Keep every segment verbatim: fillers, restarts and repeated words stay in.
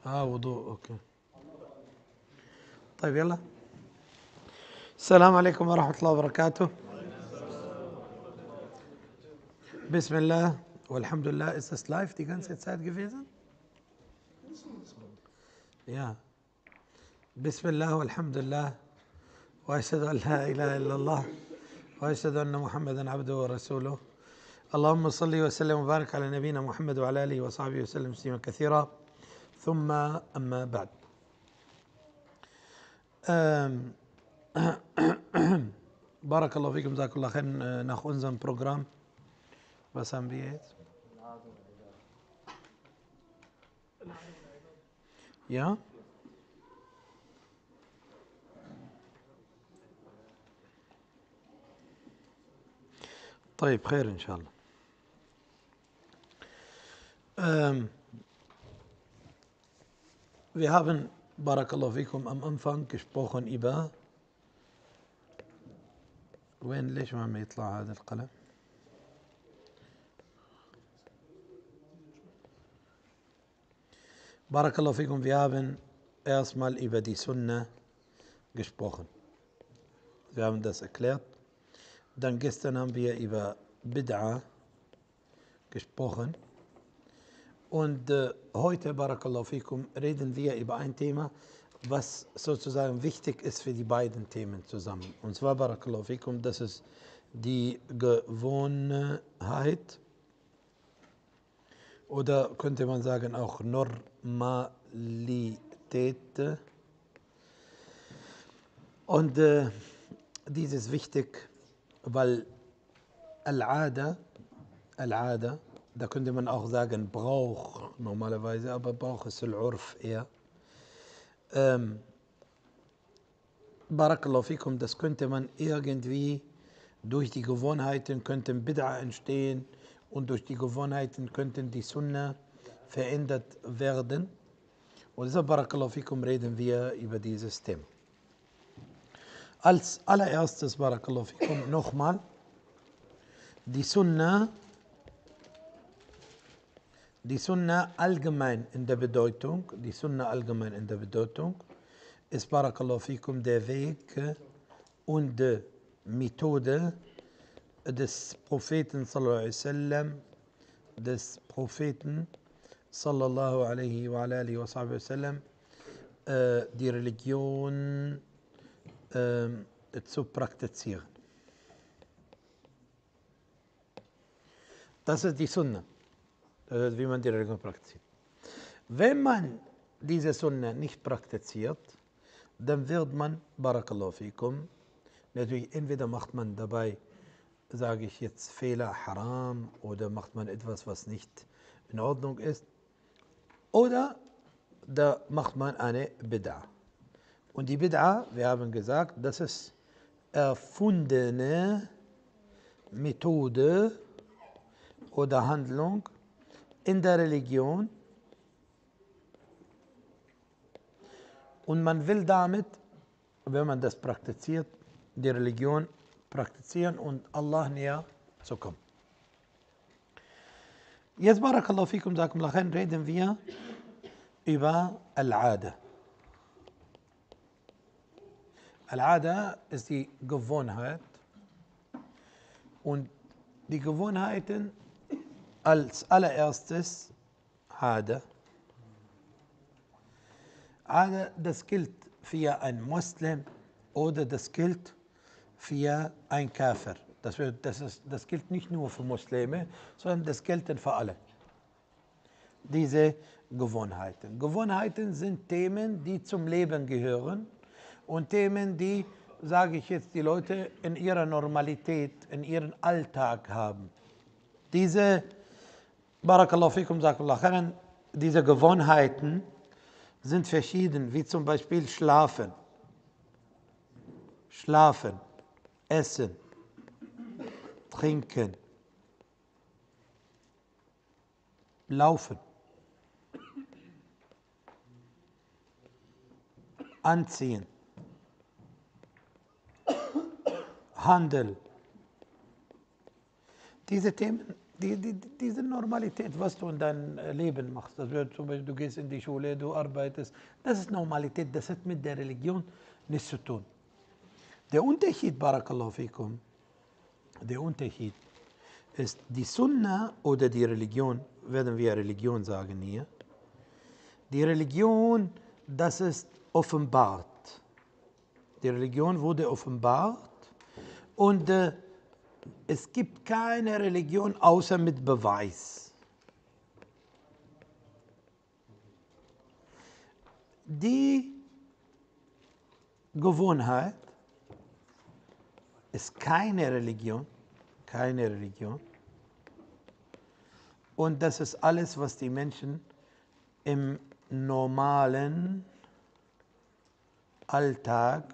اه وضوء اوكي. طيب يلا. السلام عليكم ورحمة الله وبركاته. بسم الله والحمد لله. Ist das live die ganze Zeit gewesen? Ja. بسم الله والحمد لله وأشهد أن لا إله إلا الله وأشهد أن محمدا عبده ورسوله. اللهم صل وسلم وبارك على نبينا محمد وعلى آله وصحبه وسلم تسليما كثيرا. ثم أما بعد. بارك الله فيكم جزاكم الله خير. Nach unserem Programm, was haben wir jetzt? Ja? طيب خير إن شاء الله. Ähm, wir haben, Barakallahu fikum, am Anfang gesprochen über وين ليش ما يطلع هذا القلم؟ Barakallahu fikum, wir haben erstmal über die Sunna gesprochen. Wir haben das erklärt. Dann gestern haben wir über Bid'a gesprochen. Und äh, heute, Barakallahu fikum, reden wir über ein Thema, was sozusagen wichtig ist für die beiden Themen zusammen. Und zwar, Barakallahu fikum, das ist die Gewohnheit oder könnte man sagen auch Normalität. Und äh, dies ist wichtig, weil Al-Ada, Al-Ada, da könnte man auch sagen Brauch normalerweise, aber Brauch ist Al-Urf eher. Ähm, Barakallahu fikum, das könnte man irgendwie durch die Gewohnheiten könnten Bid'a entstehen und durch die Gewohnheiten könnten die Sunna verändert werden. Und deshalb, Barakallahu fikum, reden wir über dieses Thema. Als allererstes, Barakallahu fikum, nochmal, die Sunna, die Sunna allgemein in der Bedeutung, die Sunna allgemein in der Bedeutung ist, Barakallahu fikum, der Weg und die Methode des Propheten sallallahu alaihi wasallam, des Propheten sallallahu alaihi wa alihi wa sallam, äh, die Religion äh, zu praktizieren. Das ist die Sunna, das ist, wie man die Religion praktiziert. Wenn man diese Sunna nicht praktiziert, dann wird man, Barakallahu fikum, natürlich entweder macht man dabei, sage ich jetzt, Fehler, Haram, oder macht man etwas, was nicht in Ordnung ist, oder da macht man eine Bid'a. Und die Bid'a, wir haben gesagt, das ist erfundene Methode oder Handlung in der Religion, und man will damit, wenn man das praktiziert, die Religion praktizieren und Allah näher zu kommen. Jetzt, Barakallahu fikum, reden wir über Al-Ada. Al-Ada ist die Gewohnheit, und die Gewohnheiten als allererstes Ada. Ada, das gilt für einen Muslim oder das gilt für einen Kafir. Das, wird, das, ist, das gilt nicht nur für Muslime, sondern das gilt für alle. Diese Gewohnheiten. Gewohnheiten sind Themen, die zum Leben gehören und Themen, die, sage ich jetzt, die Leute in ihrer Normalität, in ihrem Alltag haben. Diese, Barakallahu fikum, khairan, diese Gewohnheiten sind verschieden, wie zum Beispiel Schlafen, Schlafen, Essen, Trinken, Laufen, Anziehen, Handel. Diese Themen die, die, diese Normalität, was du in deinem Leben machst. Das wird zum Beispiel, du gehst in die Schule, du arbeitest. Das ist Normalität, das hat mit der Religion nichts zu tun. Der Unterschied, Barakallahu fikum, der Unterschied ist die Sunna oder die Religion, werden wir Religion sagen hier. Die Religion, das ist offenbart. Die Religion wurde offenbart und äh, es gibt keine Religion außer mit Beweis. Die Gewohnheit ist keine Religion, keine Religion. Und das ist alles, was die Menschen im normalen Alltag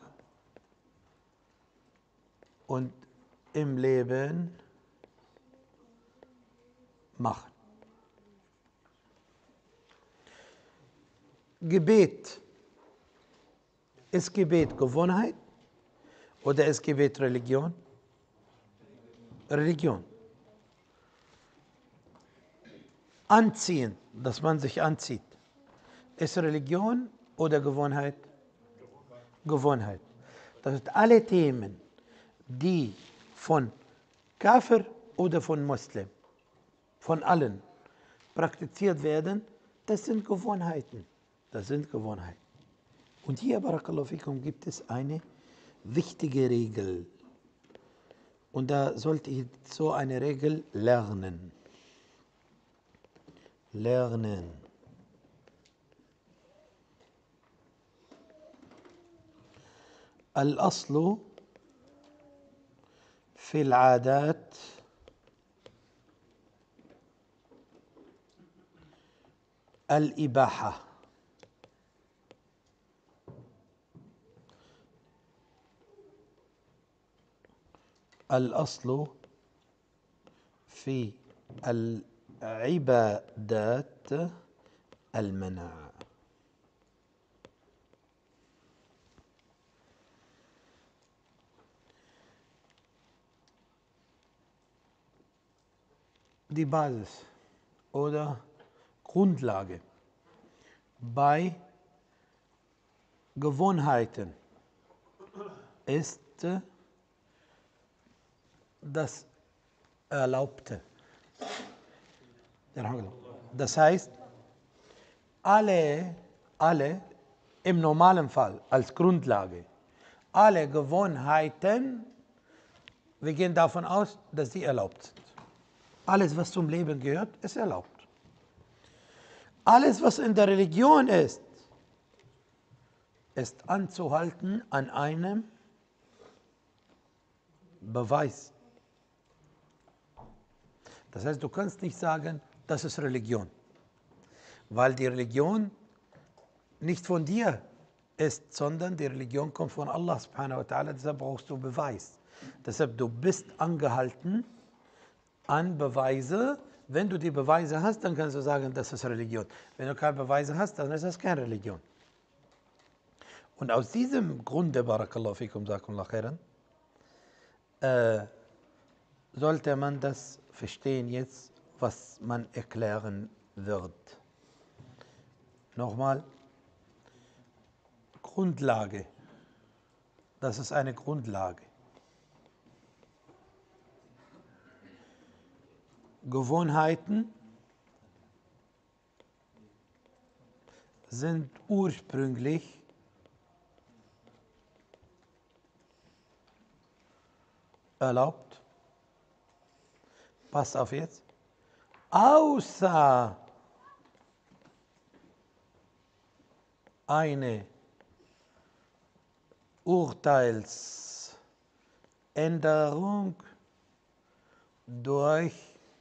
und im Leben machen. Gebet. Ist Gebet Gewohnheit oder ist Gebet Religion? Religion. Anziehen, dass man sich anzieht. Ist Religion oder Gewohnheit? Gewohnheit. Das sind alle Themen, die von Kafir oder von Muslim, von allen praktiziert werden, das sind Gewohnheiten. Das sind Gewohnheiten. Und hier, Barakallahu fikum, gibt es eine wichtige Regel. Und da sollte ich so eine Regel lernen. Lernen. الأصل في العادات الإباحة. الأصل في العبادات المنع. Die Basis oder Grundlage bei Gewohnheiten ist das Erlaubte. Das heißt, alle, alle im normalen Fall als Grundlage, alle Gewohnheiten, wir gehen davon aus, dass sie erlaubt sind. Alles, was zum Leben gehört, ist erlaubt. Alles, was in der Religion ist, ist anzuhalten an einem Beweis. Das heißt, du kannst nicht sagen, das ist Religion, weil die Religion nicht von dir ist, sondern die Religion kommt von Allah subhanahu wa ta'ala, deshalb brauchst du Beweis. Deshalb, du bist angehalten an Beweise. Wenn du die Beweise hast, dann kannst du sagen, das ist Religion. Wenn du keine Beweise hast, dann ist das keine Religion. Und aus diesem Grunde, Barakallahu fikum, Jazakumullah khairan, äh, sollte man das verstehen jetzt, was man erklären wird. Nochmal, Grundlage. Das ist eine Grundlage. Gewohnheiten sind ursprünglich erlaubt. Pass auf jetzt. Außer eine Urteilsänderung durch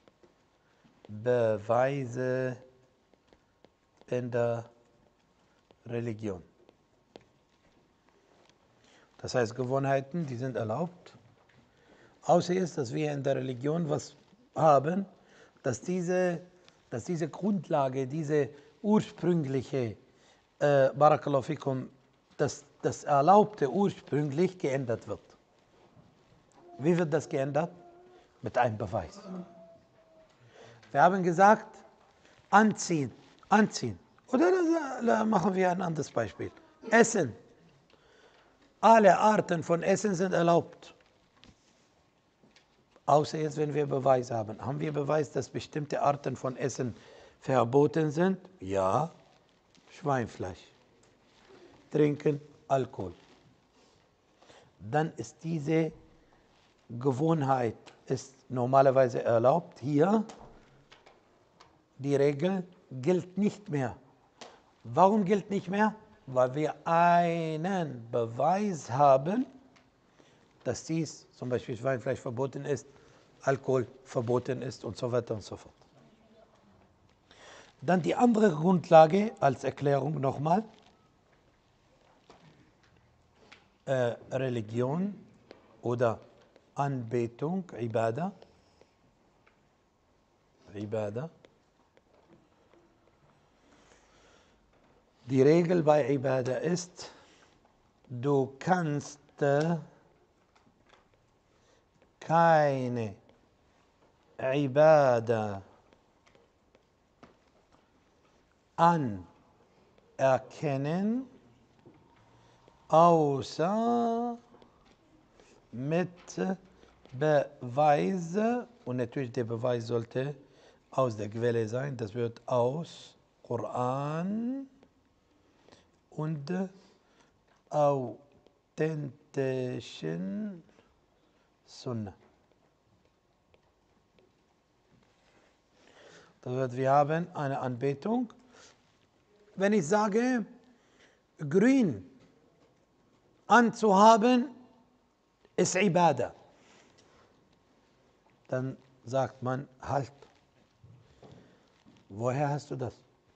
Beweise in der Religion. Das heißt, Gewohnheiten, die sind erlaubt, außer jetzt, dass wir in der Religion was haben, dass diese, dass diese Grundlage, diese ursprüngliche, äh, Barakallahu fikum, dass das Erlaubte ursprünglich geändert wird. Wie wird das geändert? Mit einem Beweis. Wir haben gesagt, anziehen, anziehen. Oder da machen wir ein anderes Beispiel. Essen. Alle Arten von Essen sind erlaubt. Außer jetzt, wenn wir Beweis haben. Haben wir Beweis, dass bestimmte Arten von Essen verboten sind? Ja. Schweinfleisch. Trinken, Alkohol. Dann ist diese Gewohnheit ist normalerweise erlaubt. Hier, die Regel gilt nicht mehr. Warum gilt nicht mehr? Weil wir einen Beweis haben, dass dies zum Beispiel Schweinfleisch verboten ist, Alkohol verboten ist und so weiter und so fort. Dann die andere Grundlage als Erklärung nochmal. Äh, Religion oder Anbetung, Ibadah. Ibadah. Die Regel bei Ibadah ist, du kannst äh, keine Ibadah anerkennen, außer mit Beweis, und natürlich der Beweis sollte aus der Quelle sein, das wird aus Koran und authentischen Sunna. Das heißt, wir haben eine Anbetung. Wenn ich sage, grün anzuhaben, ist Ibadah, dann sagt man, halt, woher hast du das?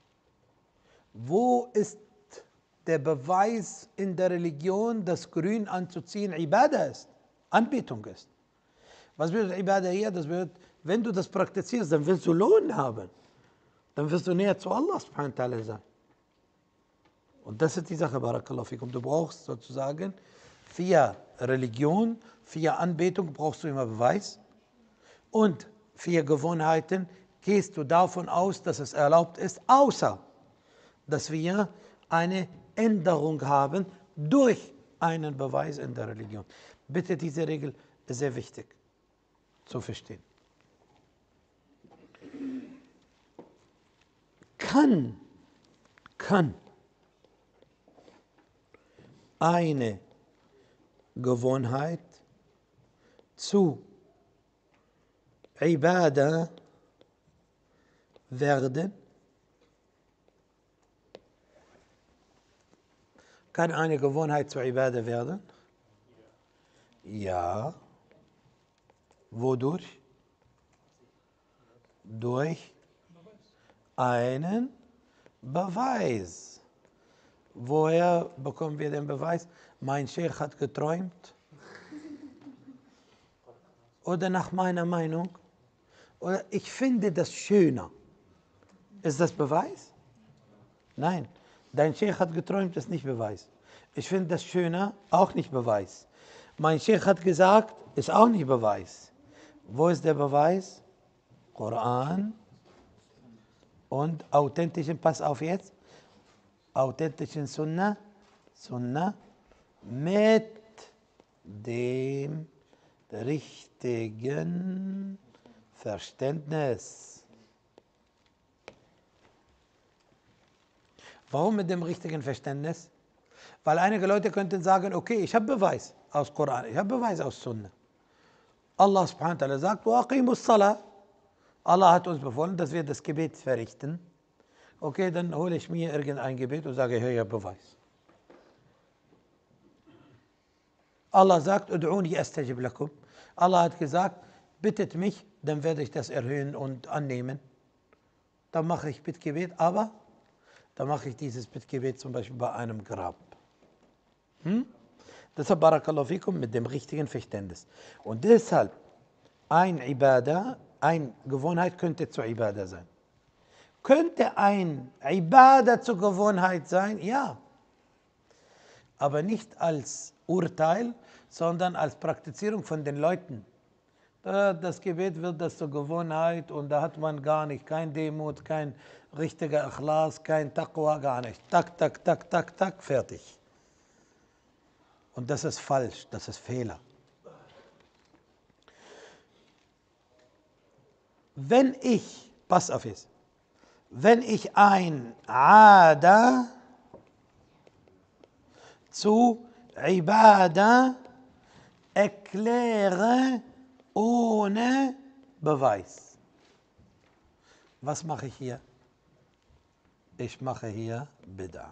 Wo ist der Beweis in der Religion, dass grün anzuziehen Ibadah ist, Anbetung ist? Was bedeutet Ibadah hier? Das bedeutet, wenn du das praktizierst, dann willst du Lohn haben. Dann wirst du näher zu Allah subhanahu wa ta'ala sein. Und das ist die Sache, Barakallahu fikum. Du brauchst sozusagen für Religion, für Anbetung brauchst du immer Beweis. Und für Gewohnheiten gehst du davon aus, dass es erlaubt ist, außer dass wir eine Änderung haben durch einen Beweis in der Religion. Bitte, diese Regel ist sehr wichtig zu verstehen. Kann, kann eine Gewohnheit zu Ibadah werden? Kann eine Gewohnheit zu Ibadah werden? Ja. Wodurch? Durch einen Beweis. Woher bekommen wir den Beweis? Mein Sheikh hat geträumt. Oder nach meiner Meinung. Oder ich finde das schöner. Ist das Beweis? Nein. Dein Sheikh hat geträumt, ist nicht Beweis. Ich finde das schöner, auch nicht Beweis. Mein Sheikh hat gesagt, ist auch nicht Beweis. Wo ist der Beweis? Koran und authentischen, pass auf jetzt, authentischen Sunna, Sunna mit dem richtigen Verständnis. Warum mit dem richtigen Verständnis? Weil einige Leute könnten sagen, okay, ich habe Beweis aus Koran, ich habe Beweis aus Sunna. Allah subhanahu wa ta'ala sagt, وَأَقِيمُوا الصَّلَاةِ. Allah hat uns befohlen, dass wir das Gebet verrichten. Okay, dann hole ich mir irgendein Gebet und sage, hey, ich habe Beweis. Allah sagt, ud'uni astajib lakum. Allah hat gesagt, bittet mich, dann werde ich das erhöhen und annehmen. Dann mache ich Bittgebet, aber dann mache ich dieses Bittgebet zum Beispiel bei einem Grab. Hm? Deshalb Barakallahu fikum mit dem richtigen Verständnis. Und deshalb, ein Ibadah, eine Gewohnheit könnte zur Ibadah sein. Könnte ein Ibadah zur Gewohnheit sein? Ja. Aber nicht als Urteil, sondern als Praktizierung von den Leuten. äh, das Gebet wird das zur Gewohnheit und da hat man gar nicht, kein Demut, kein richtiger Ikhlas, kein Taqwa, gar nicht. Tak, tak, tak, tak, tak, fertig. Und das ist falsch, das ist Fehler. Wenn ich, pass auf jetzt, wenn ich ein Ada zu Ibada erkläre ohne Beweis. Was mache ich hier? Ich mache hier Bid'a.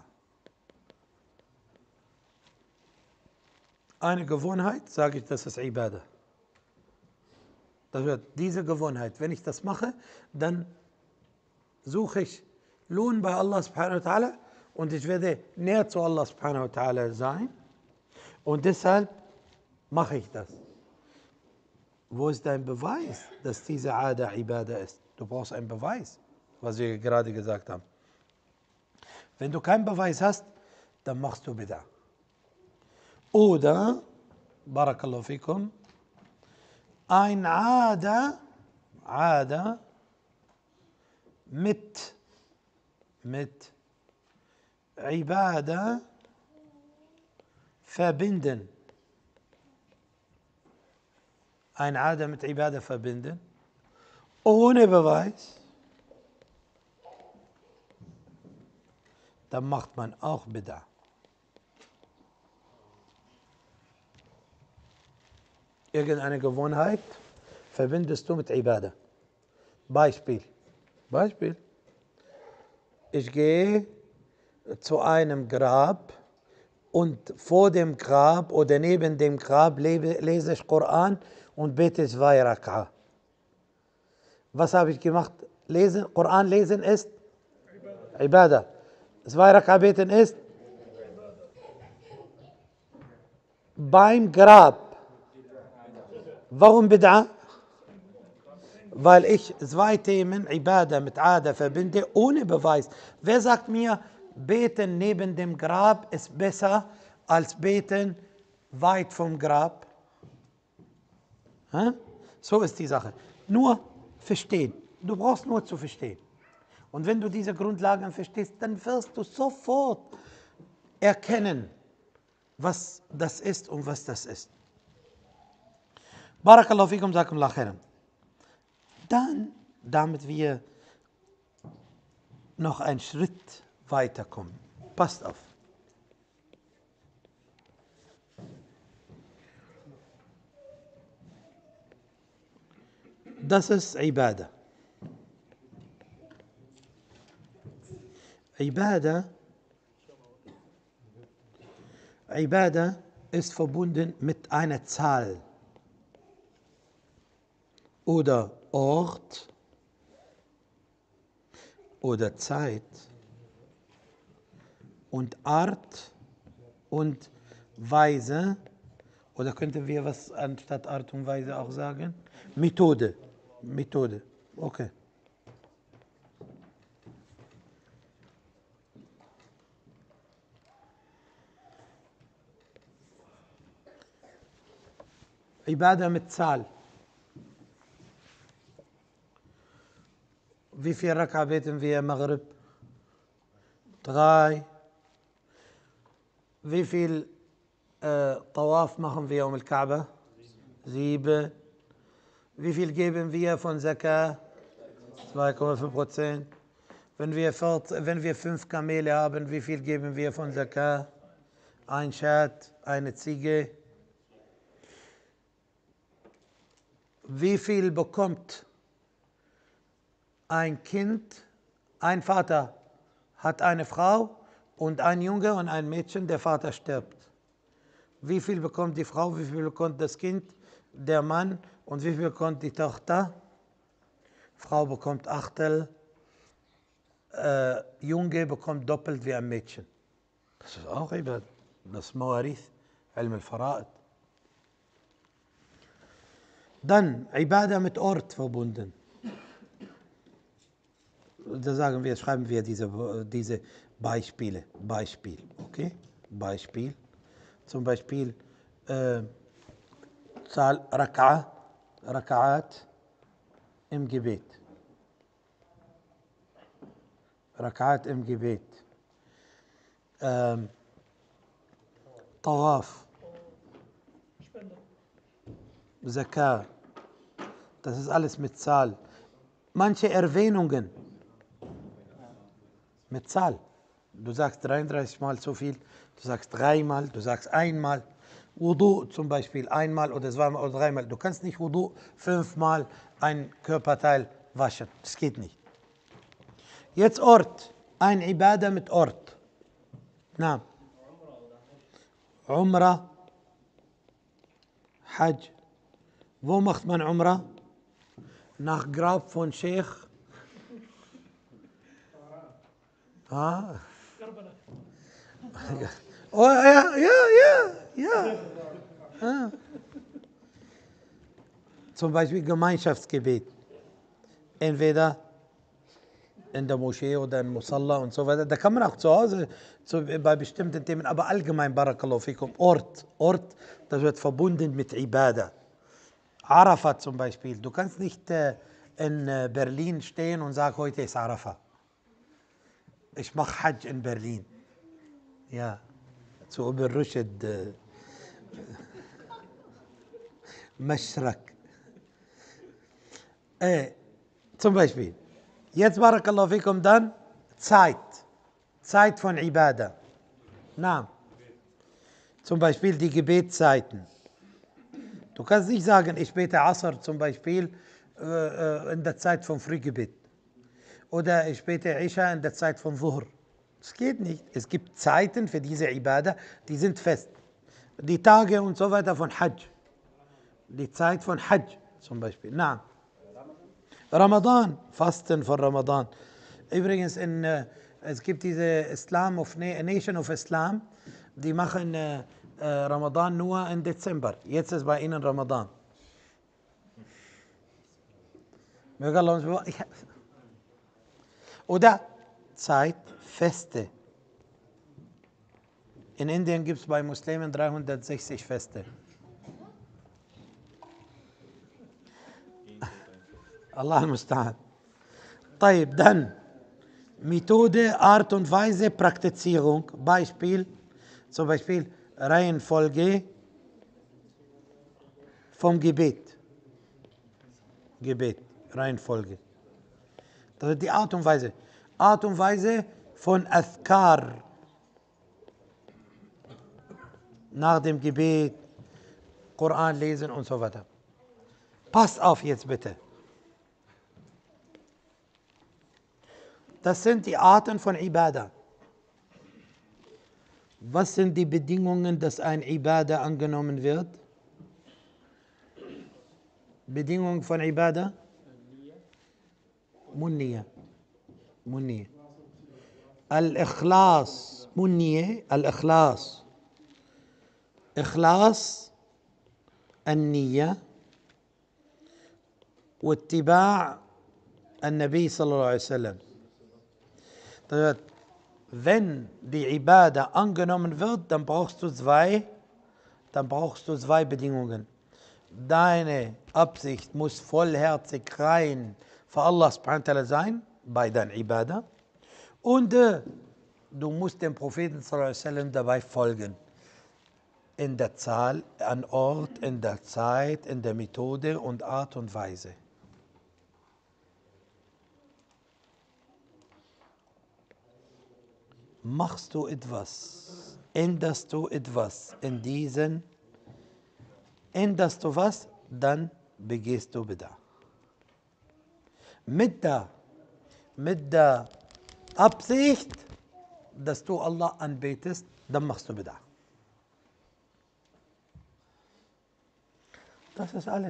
Eine Gewohnheit, sage ich, das ist Ibada. Das wird diese Gewohnheit, wenn ich das mache, dann suche ich Lohn bei Allah subhanahu wa ta'ala und ich werde näher zu Allah subhanahu wa ta'ala sein und deshalb mache ich das. Wo ist dein Beweis, dass diese Ada Ibadah ist? Du brauchst einen Beweis, was wir gerade gesagt haben. Wenn du keinen Beweis hast, dann machst du Bid'a. Oder, Barakallahu fikum, ein Ada, Ada mit, mit Ibadah verbinden. Ein Ada mit Ibadah verbinden, ohne Beweis, dann macht man auch Bid'a. Irgendeine Gewohnheit verbindest du mit Ibadah. Beispiel. Beispiel. Ich gehe zu einem Grab und vor dem Grab oder neben dem Grab lese ich Koran und bete zwei Rak'a. Was habe ich gemacht? Lesen, Koran lesen ist Ibadah. Zwei Rak'a beten ist beim Grab. Warum Bid'a? Weil ich zwei Themen, Ibadah mit Ada, verbinde, ohne Beweis. Wer sagt mir, beten neben dem Grab ist besser als beten weit vom Grab? Hm? So ist die Sache. Nur verstehen. Du brauchst nur zu verstehen. Und wenn du diese Grundlagen verstehst, dann wirst du sofort erkennen, was das ist und was das ist. Barakallahu fikum, Jazakumullah khairan. Dann, damit wir noch einen Schritt weiterkommen. Passt auf. Das ist Ibadah. Ibadah, Ibadah ist verbunden mit einer Zahl oder Ort oder Zeit und Art und Weise, oder könnten wir was anstatt Art und Weise auch sagen? Methode. Methode. Okay. Ibadah mit Zahl. Wie viel Rak'a beten wir Maghrib? Drei. Wie viel äh, Tawaf machen wir um Al-Kaaba? Sieben. Wie viel geben wir von Zakah? zwei Komma fünf Prozent. Wenn wir, wenn wir fünf Kamele haben, wie viel geben wir von Zakah? Ein Schat, eine Ziege. Wie viel bekommt ein Kind? Ein Vater hat eine Frau und ein Junge und ein Mädchen, der Vater stirbt. Wie viel bekommt die Frau, wie viel bekommt das Kind, der Mann und wie viel bekommt die Tochter? Frau bekommt Achtel, äh, Junge bekommt doppelt wie ein Mädchen. Das ist auch Ibadah. Das ist Mawarith, Ilm al-Fara'id. Dann Ibadah mit Ort verbunden. Da sagen wir, schreiben wir diese, diese Beispiele. Beispiel, okay? Beispiel. Zum Beispiel äh, Zahl Rak'a, Raka'at im Gebet. Raka'at im Gebet. Ähm, Tawaf. Zakah. Das ist alles mit Zahl. Manche Erwähnungen mit Zahl. Du sagst dreiunddreißig Mal so viel, du sagst dreimal, du sagst einmal. Wudu zum Beispiel einmal oder zweimal oder dreimal. Du kannst nicht Wudu fünfmal ein Körperteil waschen. Das geht nicht. Jetzt Ort. Ein Ibadah mit Ort. Na. Umrah. Hajj. Wo macht man Umrah? Nach Grab von Sheikh. Ah. Oh, ja, ja, ja, ja. Ah. Zum Beispiel Gemeinschaftsgebet. Entweder in der Moschee oder in Musalla und so weiter. Da kann man auch zu Hause zu, bei bestimmten Themen, aber allgemein, Barakallahu fikum, Ort, Ort, das wird verbunden mit Ibadah. Arafat zum Beispiel. Du kannst nicht äh, in äh, Berlin stehen und sagen, heute ist Arafat. Ich mache Hajj in Berlin. Ja, zu Ibn Rushd. Äh, Maschrak. Äh, zum Beispiel. Jetzt Barakallahu fikum dann Zeit. Zeit von Ibadah. Na. Zum Beispiel die Gebetszeiten. Du kannst nicht sagen, ich bete Asr zum Beispiel äh, in der Zeit vom Frühgebet. Oder ich bete Isha in der Zeit von Zuhr. Das geht nicht. Es gibt Zeiten für diese Ibadah, die sind fest. Die Tage und so weiter von Hajj. Die Zeit von Hajj zum Beispiel. Na. Ramadan, Fasten von Ramadan. Übrigens, in, äh, es gibt diese Islam of Nation of Islam, die machen äh, äh, Ramadan nur im Dezember. Jetzt ist bei ihnen Ramadan. Oder Zeitfeste. In Indien gibt es bei Muslimen dreihundertsechzig Feste. Allah al-Musta'an. طيب, dann Methode, Art und Weise, Praktizierung. Beispiel, zum Beispiel Reihenfolge vom Gebet. Gebet, Reihenfolge. Das ist die Art und Weise. Art und Weise von Azkar. Nach dem Gebet, Koran lesen und so weiter. Passt auf jetzt bitte. Das sind die Arten von Ibadah. Was sind die Bedingungen, dass ein Ibadah angenommen wird? Bedingungen von Ibadah? Munniya. Munniya. Al-Ikhlas. Munniya. Al-Ikhlas. Ikhlas. An-Niyya. واتباع النبي صلى الله عليه وسلم. Wenn die Ibadah angenommen wird, dann brauchst du zwei, dann brauchst du zwei Bedingungen. Deine Absicht muss vollherzig rein für Allah subhanahu wa ta'ala sein, bei deiner Ibadah. Und äh, du musst dem Propheten sallallahu alaihi wasallam dabei folgen. In der Zahl, an Ort, in der Zeit, in der Methode und Art und Weise. Machst du etwas, änderst du etwas in diesen, änderst du was, dann begehst du Bid'ah. Mit der, mit der Absicht, dass du Allah anbetest, dann machst du Bid'ah. Das ist alles.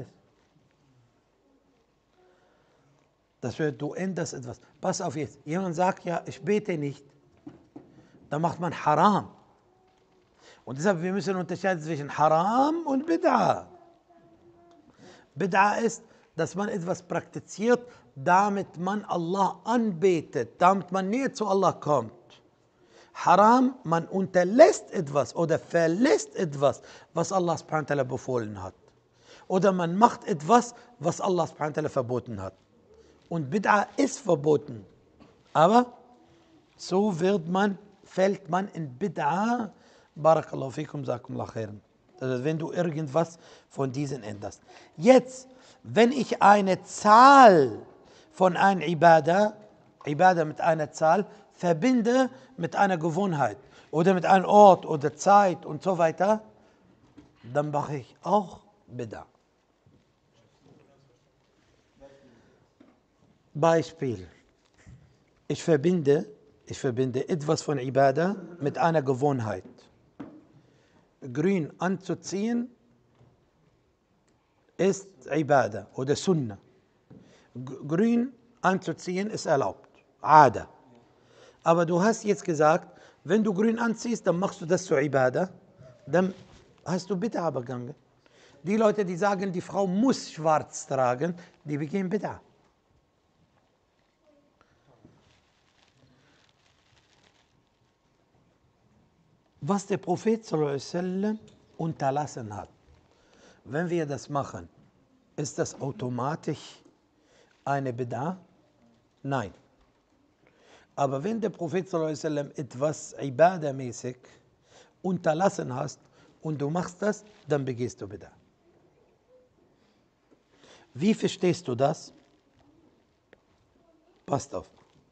Das wird, du änderst etwas. Pass auf jetzt, jemand sagt ja, ich bete nicht. Da macht man Haram. Und deshalb, wir müssen unterscheiden zwischen Haram und Bid'ah. Bid'ah ist, dass man etwas praktiziert, damit man Allah anbetet, damit man näher zu Allah kommt. Haram, man unterlässt etwas oder verlässt etwas, was Allah subhanahu wa ta'ala befohlen hat. oder man macht etwas, was Allah subhanahu wa ta'ala verboten hat. Und Bid'a ist verboten. Aber so wird man, fällt man in Bid'a. Barakallahu fikum, sakumullah khairan. Also wenn du irgendwas von diesen änderst. Jetzt, wenn ich eine Zahl von einer Ibadah, Ibadah mit einer Zahl, verbinde mit einer Gewohnheit oder mit einem Ort oder Zeit und so weiter, dann mache ich auch Bid'a. Beispiel. Ich verbinde, ich verbinde etwas von Ibadah mit einer Gewohnheit. Grün anzuziehen ist Ibadah oder Sunnah. Grün anzuziehen ist erlaubt, Ada. Aber du hast jetzt gesagt, wenn du grün anziehst, dann machst du das zur Ibadah, dann hast du Bid'a begangen. Die Leute, die sagen, die Frau muss schwarz tragen, die begehen Bid'a. Was der Prophet sallallahu alaihi wasallam unterlassen hat, wenn wir das machen, ist das automatisch eine Bid'a? Nein. Aber wenn der Prophet sallallahu alaihi wasallam etwas Ibadah-mäßig unterlassen hast und du machst das, dann begehst du Bid'a. Wie verstehst du das? Passt auf.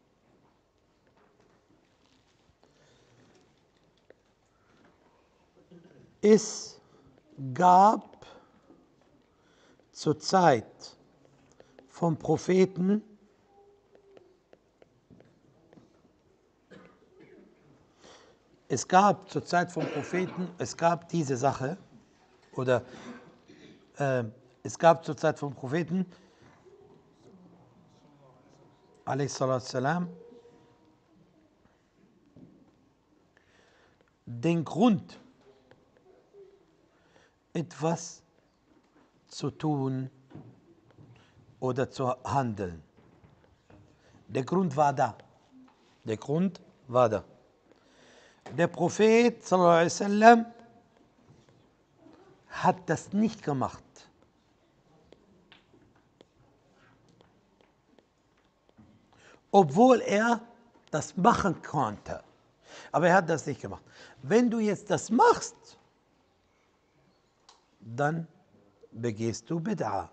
Es gab zur Zeit vom Propheten es gab zur Zeit vom Propheten, es gab diese Sache, oder äh, es gab zur Zeit vom Propheten, a.s. den Grund, etwas zu tun oder zu handeln. Der Grund war da. Der Grund war da. Der Prophet sallallahu alaihi wasallam hat das nicht gemacht. Obwohl er das machen konnte. Aber er hat das nicht gemacht. Wenn du jetzt das machst, dann begehst du Bid'a.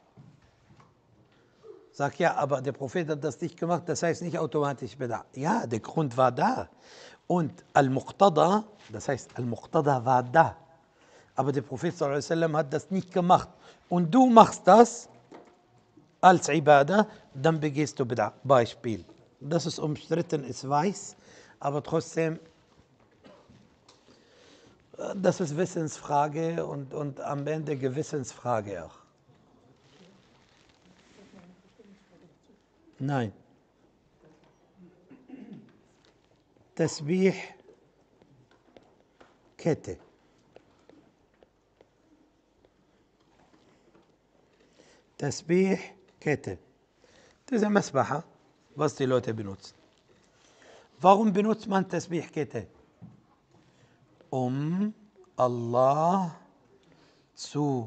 Sag ja, aber der Prophet hat das nicht gemacht, das heißt nicht automatisch Bid'a. Ja, der Grund war da. Und Al-Muqtada, das heißt Al-Muqtada war da. Aber der Prophet sallallahu alaihi wasallam hat das nicht gemacht. Und du machst das als Ibadah, dann begehst du Bid'a. Beispiel. Das ist umstritten, ich weiß, aber trotzdem, das ist Wissensfrage und, und am Ende Gewissensfrage auch. Nein. Tasbih, Kette. Tasbih, Kette. Das ist eine Masbaha, was die Leute benutzen. Warum benutzt man Tasbih, Kette? Um Allah zu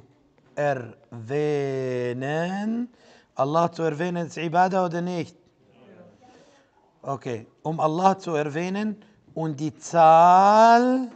erwähnen. Allah zu erwähnen ist Ibadah oder nicht? Okay, um Allah zu erwähnen und die Zahl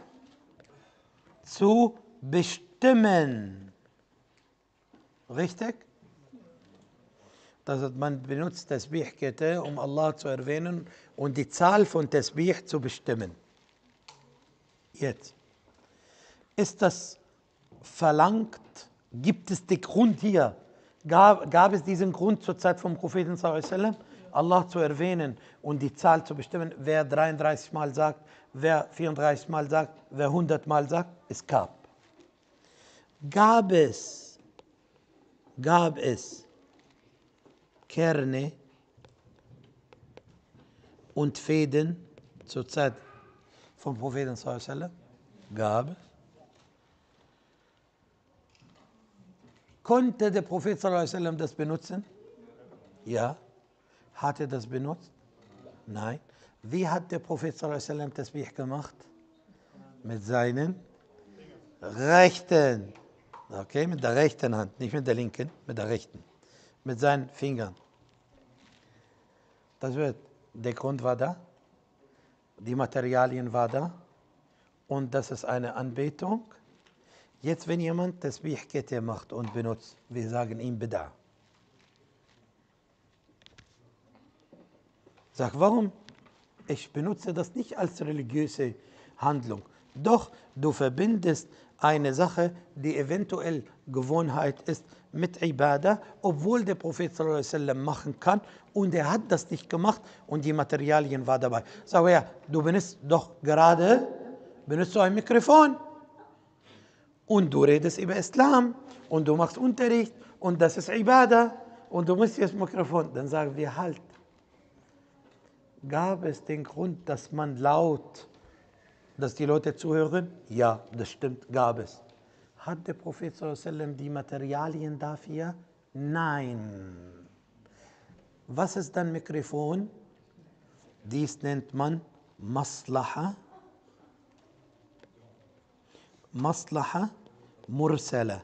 zu bestimmen. Richtig? Das heißt, man benutzt Tasbih-Kette, um Allah zu erwähnen und die Zahl von Tasbih zu bestimmen. Jetzt. Ist das verlangt? Gibt es den Grund hier? Gab, gab es diesen Grund zur Zeit vom Propheten sallallahu alaihi wasallam, Allah zu erwähnen und die Zahl zu bestimmen, wer dreiunddreißig Mal sagt, wer vierunddreißig Mal sagt, wer hundert Mal sagt? Es gab. Gab es, gab es Kerne und Fäden zur Zeit vom Propheten sallallahu alaihi wasallam? Gab es. Konnte der Prophet sallallahu alaihi wasallam das benutzen? Ja. Hat er das benutzt? Nein. Wie hat der Prophet sallallahu alaihi wasallam Tasbih gemacht? Mit seinen Rechten. Okay, mit der rechten Hand, nicht mit der linken, mit der rechten. Mit seinen Fingern. Das wird, der Grund war da, die Materialien war da und das ist eine Anbetung. Jetzt, wenn jemand Tasbih-Kette macht und benutzt, wir sagen ihm Bid'a. Sag, warum? Ich benutze das nicht als religiöse Handlung. Doch du verbindest eine Sache, die eventuell Gewohnheit ist, mit Ibadah, obwohl der Prophet sallallahu alaihi wasallam machen kann und er hat das nicht gemacht und die Materialien waren dabei. Sag ja, du benutzt doch gerade, benutzt du ein Mikrofon und du redest über Islam und du machst Unterricht und das ist Ibadah und du musst jetzt Mikrofon. Dann sagen wir halt, gab es den Grund, dass man laut, dass die Leute zuhören? Ja, das stimmt, gab es. Hat der Prophet sallallahu alaihi wasallam die Materialien dafür? Nein. Was ist dann Mikrofon? Dies nennt man Maslaha. Maslaha Mursala.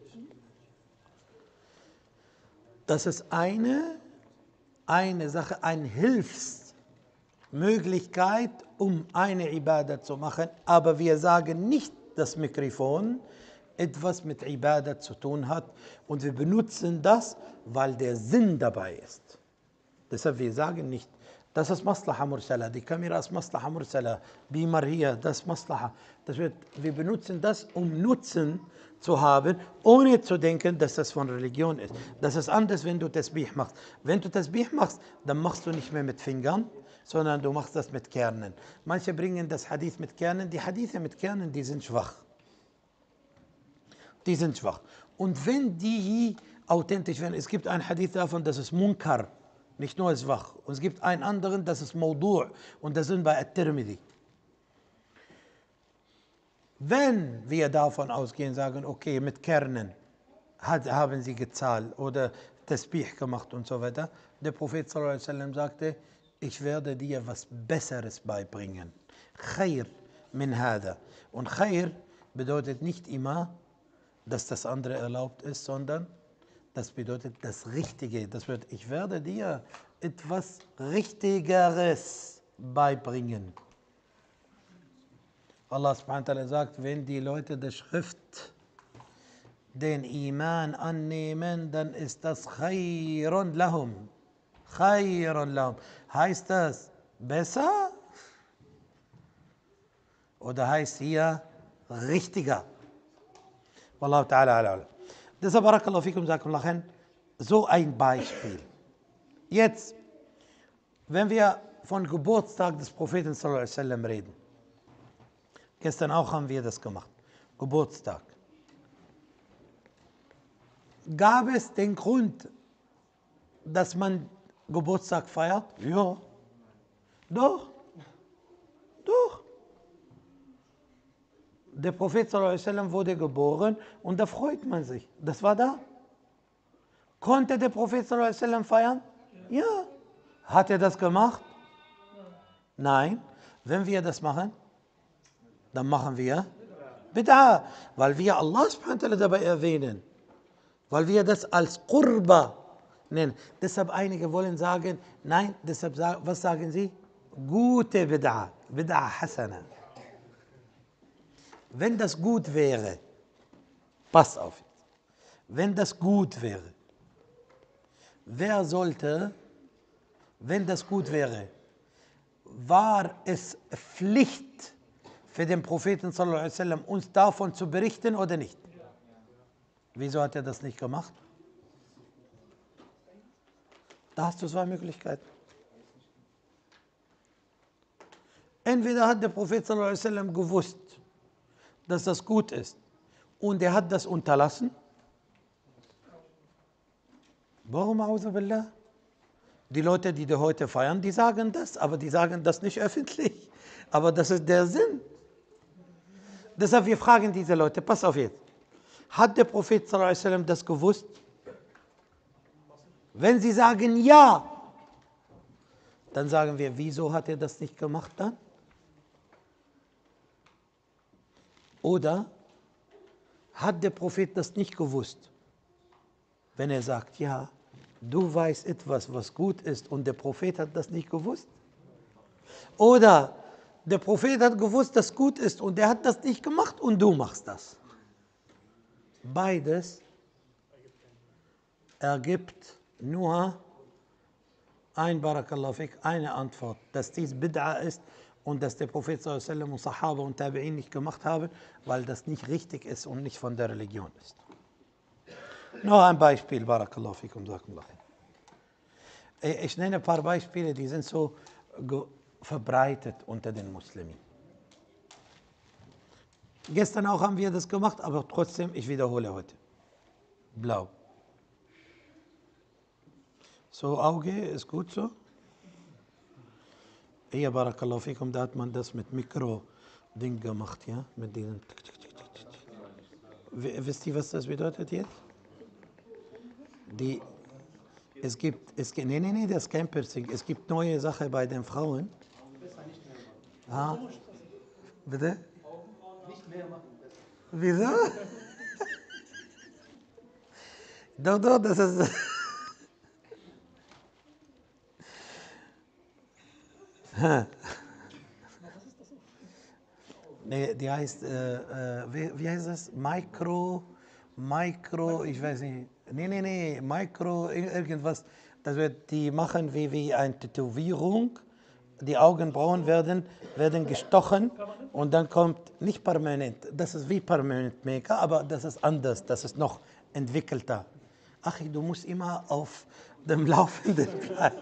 Das ist eine, eine Sache, eine Hilfsmöglichkeit, um eine Ibadah zu machen. Aber wir sagen nicht, das Mikrofon etwas mit Ibadah zu tun hat und wir benutzen das, weil der Sinn dabei ist. Deshalb wir sagen nicht, das ist Maslaha Mursala, die Kamera ist Maslaha Mursala, Beamer hier, das ist Maslaha. Das wird, wir benutzen das, um Nutzen zu haben, ohne zu denken, dass das von Religion ist. Das ist anders, wenn du Tasbih machst. Wenn du Tasbih machst, dann machst du nicht mehr mit Fingern, sondern du machst das mit Kernen. Manche bringen das Hadith mit Kernen, die Hadithe mit Kernen, die sind schwach. Die sind schwach. Und wenn die authentisch werden, es gibt ein Hadith davon, das ist Munkar, nicht nur schwach. Und es gibt einen anderen, das ist Mawdu' und das sind bei At-Tirmidhi. Wenn wir davon ausgehen, sagen, okay, mit Kernen hat, haben sie gezahlt oder Tasbih gemacht und so weiter, der Prophet sallallahu alaihi wasallam sagte, ich werde dir was Besseres beibringen. Khair min hada. Und Khair bedeutet nicht immer, dass das andere erlaubt ist, sondern das bedeutet das Richtige. Das wird, ich werde dir etwas Richtigeres beibringen. Allah subhanahu wa ta'ala sagt, wenn die Leute der Schrift den Iman annehmen, dann ist das Khairun lahum. Khairun lahum. Heißt das besser? Oder heißt hier richtiger? Wallahu ta'ala ala. Deshalb, barakallahu fikum, jazakumullah khair, so ein Beispiel. Jetzt, wenn wir von Geburtstag des Propheten sallallahu alaihi wasallam reden, gestern auch haben wir das gemacht, Geburtstag. Gab es den Grund, dass man Geburtstag feiert? Ja. Doch. Doch. Der Prophet sallallahu alaihi wasallam wurde geboren und da freut man sich. Das war da. Konnte der Prophet sallallahu alaihi wasallam feiern? Ja. Hat er das gemacht? Nein. Wenn wir das machen, dann machen wir Bid'a, weil wir Allah subhanahu wa ta'ala dabei erwähnen. Weil wir das als Qurba nennen. Deshalb einige wollen sagen, nein, deshalb was sagen sie? Gute Bid'a, Bid'a Hasana. Wenn das gut wäre, passt auf jetzt, wenn das gut wäre, wer sollte, wenn das gut wäre, war es Pflicht für den Propheten sallallahu alaihi wasallam, uns davon zu berichten oder nicht? Wieso hat er das nicht gemacht? Da hast du zwei Möglichkeiten. Entweder hat der Prophet sallallahu alaihi wasallam gewusst, dass das gut ist und er hat das unterlassen. Warum, a'udhu billah? Die Leute, die heute feiern, die sagen das, aber die sagen das nicht öffentlich. Aber das ist der Sinn. Deshalb, wir fragen diese Leute, pass auf jetzt. Hat der Prophet sallallahu alaihi wasallam das gewusst? Wenn sie sagen ja, dann sagen wir, wieso hat er das nicht gemacht dann? Oder Hat der Prophet das nicht gewusst? Wenn er sagt, ja, du weißt etwas, was gut ist und der Prophet hat das nicht gewusst? Oder der Prophet hat gewusst, dass gut ist und er hat das nicht gemacht und du machst das. Beides ergibt nur ein Barakallahu fik, eine Antwort, dass dies Bid'a ist und dass der Prophet sallallahu alaihi wasallam und Sahaba und Tabi'in nicht gemacht haben, weil das nicht richtig ist und nicht von der Religion ist. Nur ein Beispiel, Barakallahu fikum, Jazakumullah. Ich nenne ein paar Beispiele, die sind so verbreitet unter den Muslimen. Gestern auch haben wir das gemacht, aber trotzdem, ich wiederhole heute. Blau. So, Auge ist gut so. Hier, Barakallahu fikum, da hat man das mit Mikro-Ding gemacht, ja? Mit diesen. Wisst ihr, was das bedeutet jetzt? Die, es gibt, es gibt, nee, nee, nee, das ist kein Piercing. Es gibt neue Sachen bei den Frauen. Ah, bitte? Nicht mehr machen. Wieso? Doch, doch, das ist. Nee, die heißt, äh, wie, wie heißt das? Micro, Micro, ich weiß nicht. Nee, nee, nee, Micro, irgendwas. Das wird, die machen wie, wie eine Tätowierung. Die Augenbrauen werden, werden gestochen und dann kommt nicht permanent. Das ist wie Permanent Maker, aber das ist anders, das ist noch entwickelter. Ach, du musst immer auf dem Laufenden bleiben.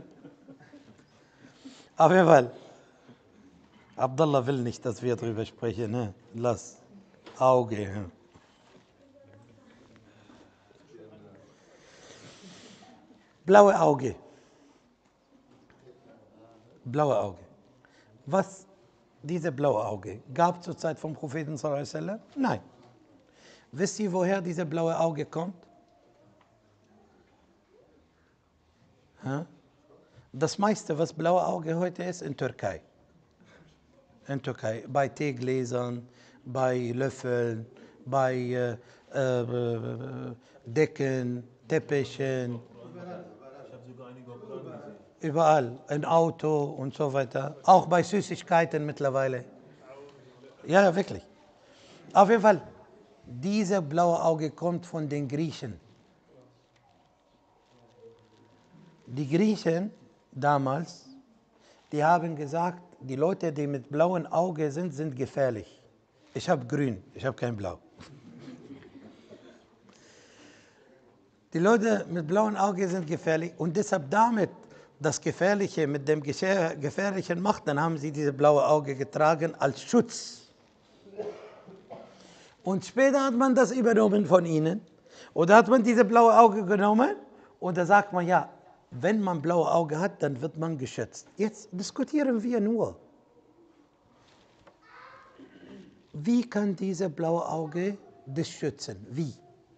Auf jeden Fall. Abdallah will nicht, dass wir darüber sprechen. Ne? Lass. Auge. Blaue Auge. Blaue Auge. Was diese blaue Auge gab zur Zeit vom Propheten sallallahu alaihi wasallam? Nein. Wisst ihr, woher diese blaue Auge kommt? Ha? Das meiste, was blaue Auge heute ist, in Türkei. In Türkei. Bei Teegläsern, bei Löffeln, bei äh, äh, Decken, Teppichen. Überall, ein Auto und so weiter. Auch bei Süßigkeiten mittlerweile. Ja, ja, wirklich. Auf jeden Fall, diese blaue Auge kommt von den Griechen. Die Griechen damals, die haben gesagt, die Leute, die mit blauem Auge sind, sind gefährlich. Ich habe grün, ich habe kein Blau. Die Leute mit blauem Auge sind gefährlich und deshalb damit das Gefährliche mit dem Gefährlichen macht, dann haben sie diese blaue Auge getragen als Schutz. Und später hat man das übernommen von ihnen. Oder hat man diese blaue Auge genommen und da sagt man, ja, wenn man blaue Auge hat, dann wird man geschützt. Jetzt diskutieren wir nur. Wie kann diese blaue Auge das schützen? Wie?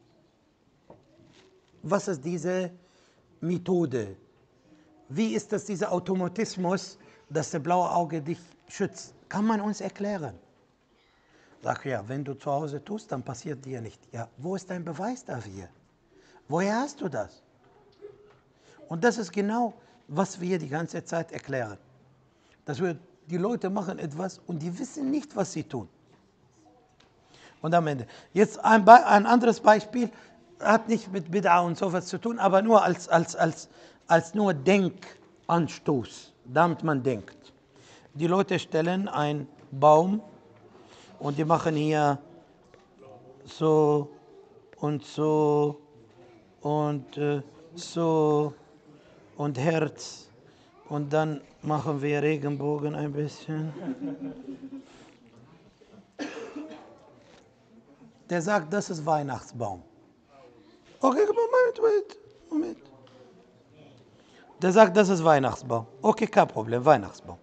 Was ist diese Methode? Wie ist das dieser Automatismus, dass das blaue Auge dich schützt? Kann man uns erklären? Sag ja, wenn du zu Hause tust, dann passiert dir nicht. Ja, wo ist dein Beweis dafür? Woher hast du das? Und das ist genau, was wir die ganze Zeit erklären. Dass wir, die Leute machen etwas und die wissen nicht, was sie tun. Und am Ende. Jetzt ein, Be ein anderes Beispiel, hat nicht mit Bid'a und sowas zu tun, aber nur als, als, als, als nur Denkanstoß, damit man denkt. Die Leute stellen einen Baum und die machen hier so und so und äh, so und Herz und dann machen wir Regenbogen ein bisschen. Der sagt, das ist Weihnachtsbaum. Okay, Moment, Moment, Moment. Der sagt, das ist Weihnachtsbaum. Okay, kein Problem, Weihnachtsbaum.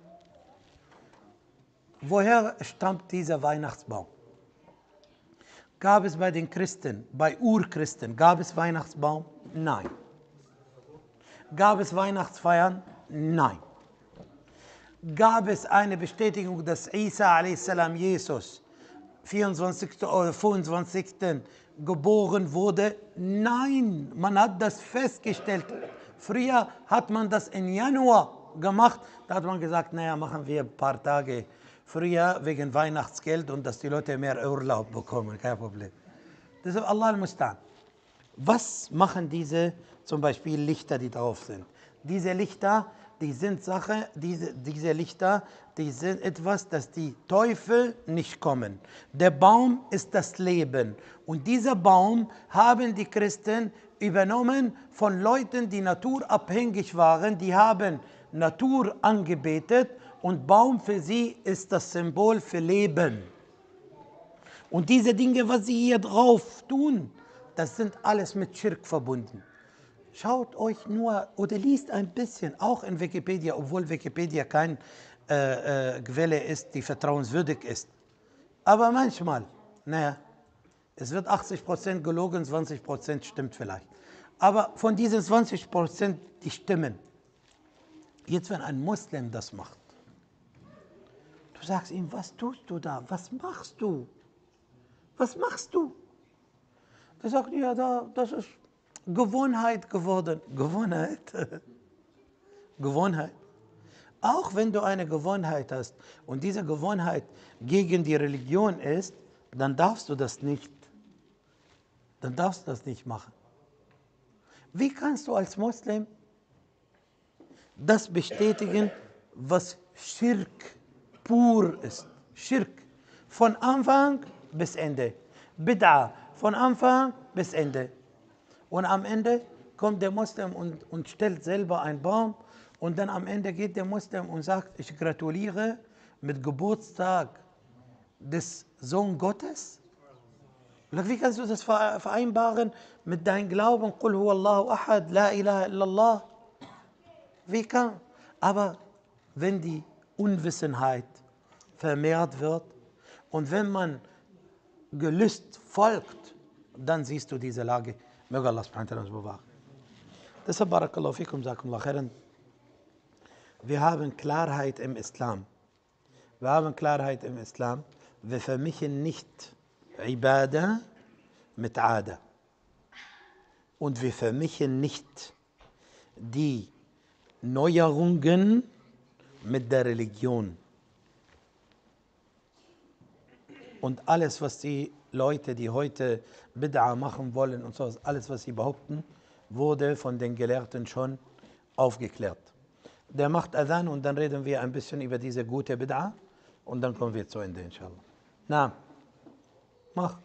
Woher stammt dieser Weihnachtsbaum? Gab es bei den Christen, bei Urchristen, gab es Weihnachtsbaum? Nein. Gab es Weihnachtsfeiern? Nein. Gab es eine Bestätigung, dass Isa a s. Jesus vierundzwanzigsten oder fünfundzwanzigsten geboren wurde. Nein, man hat das festgestellt. Früher hat man das im Januar gemacht. Da hat man gesagt, naja, machen wir ein paar Tage früher wegen Weihnachtsgeld und dass die Leute mehr Urlaub bekommen. Kein Problem. Das ist Allah al-Mustan. Was machen diese zum Beispiel Lichter, die drauf sind? Diese Lichter, die sind Sache, diese, diese Lichter, die sind etwas, dass die Teufel nicht kommen. Der Baum ist das Leben. Und dieser Baum haben die Christen übernommen von Leuten, die naturabhängig waren. Die haben Natur angebetet und Baum für sie ist das Symbol für Leben. Und diese Dinge, was sie hier drauf tun, das sind alles mit Schirk verbunden. Schaut euch nur oder liest ein bisschen, auch in Wikipedia, obwohl Wikipedia keine äh, äh, Quelle ist, die vertrauenswürdig ist. Aber manchmal, naja, es wird achtzig Prozent gelogen, zwanzig Prozent stimmt vielleicht. Aber von diesen zwanzig Prozent, die stimmen. Jetzt, wenn ein Muslim das macht, du sagst ihm, was tust du da? Was machst du? Was machst du? Der sagt, ja, da, das ist Gewohnheit geworden. Gewohnheit. Gewohnheit. Auch wenn du eine Gewohnheit hast und diese Gewohnheit gegen die Religion ist, dann darfst du das nicht. Dann darfst du das nicht machen. Wie kannst du als Muslim das bestätigen, was Schirk pur ist? Schirk. Von Anfang bis Ende. Bid'a. Von Anfang bis Ende. Und am Ende kommt der Muslim und, und stellt selber einen Baum. Und dann am Ende geht der Muslim und sagt, ich gratuliere mit Geburtstag des Sohn Gottes. Wie kannst du das vereinbaren mit deinem Glauben? Qul huwa Allahu ahad, la ilaha illallah. Wie kann? Aber wenn die Unwissenheit vermehrt wird und wenn man Gelüst folgt, dann siehst du diese Lage. Möge Allah subhanahu wa ta'ala uns bewahren. Deshalb, barakallahu fikum, sakumullah khairan. Wir haben Klarheit im Islam. Wir haben Klarheit im Islam. Wir vermischen nicht Ibadah mit Ada. Und wir vermischen nicht die Neuerungen mit der Religion. Und alles, was die Leute, die heute Bid'a machen wollen und so, alles, was sie behaupten, wurde von den Gelehrten schon aufgeklärt. Der macht Adhan und dann reden wir ein bisschen über diese gute Bid'a und dann kommen wir zu Ende, inshallah. Na, mach.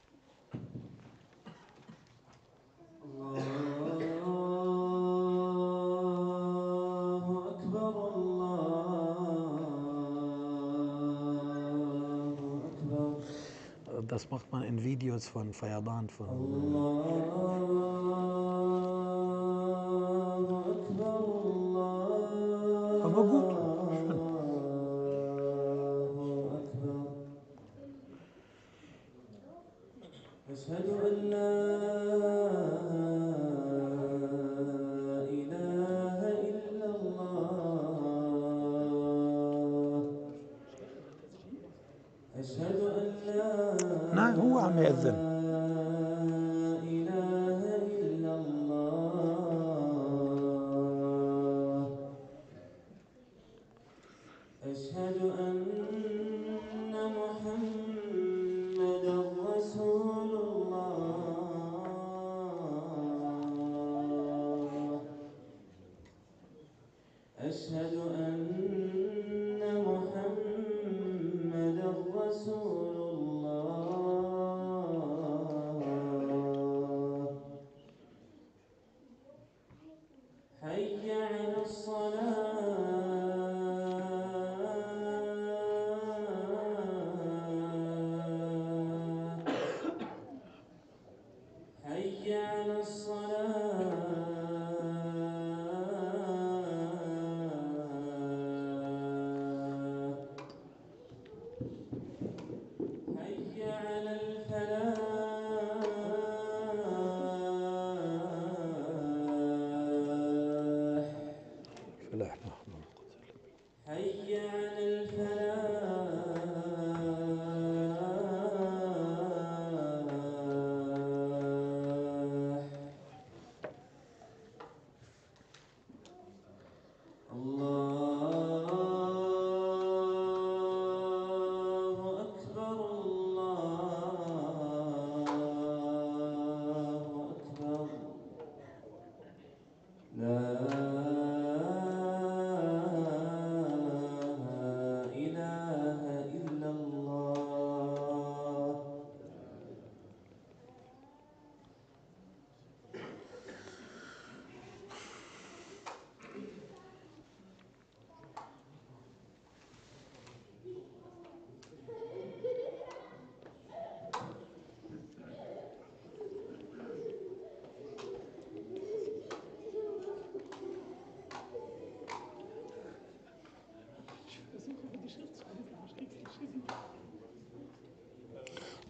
Das macht man in Videos von Fayadan. Von aber gut. Nein, هو عم يأذن.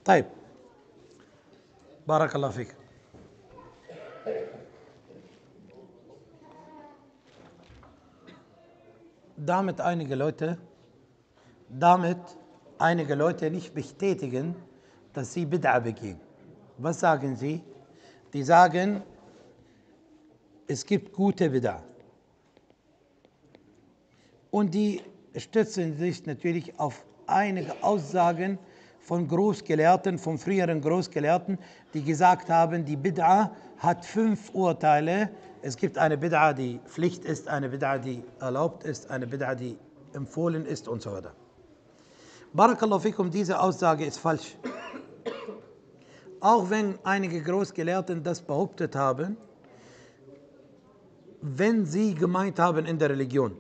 طيب بارك الله فيك. Damit einige Leute, damit einige Leute nicht bestätigen, dass sie Bid'a begehen. Was sagen sie? Die sagen, es gibt gute Bid'a. Und die stützen sich natürlich auf einige Aussagen von Großgelehrten, von früheren Großgelehrten, die gesagt haben, die Bid'a hat fünf Urteile. Es gibt eine Bid'a, die Pflicht ist, eine Bid'a, die erlaubt ist, eine Bid'a, die empfohlen ist und so weiter. Barakallahu fikum, diese Aussage ist falsch. Auch wenn einige Großgelehrten das behauptet haben, wenn sie gemeint haben in der Religion.